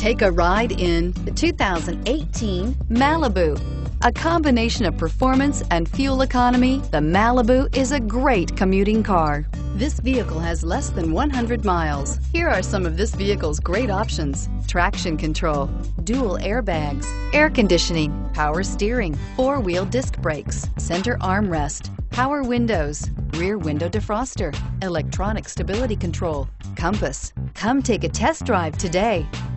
Take a ride in the 2018 Malibu. A combination of performance and fuel economy, the Malibu is a great commuting car. This vehicle has less than 100 miles. Here are some of this vehicle's great options: traction control, dual airbags, air conditioning, power steering, four-wheel disc brakes, center armrest, power windows, rear window defroster, electronic stability control, compass. Come take a test drive today.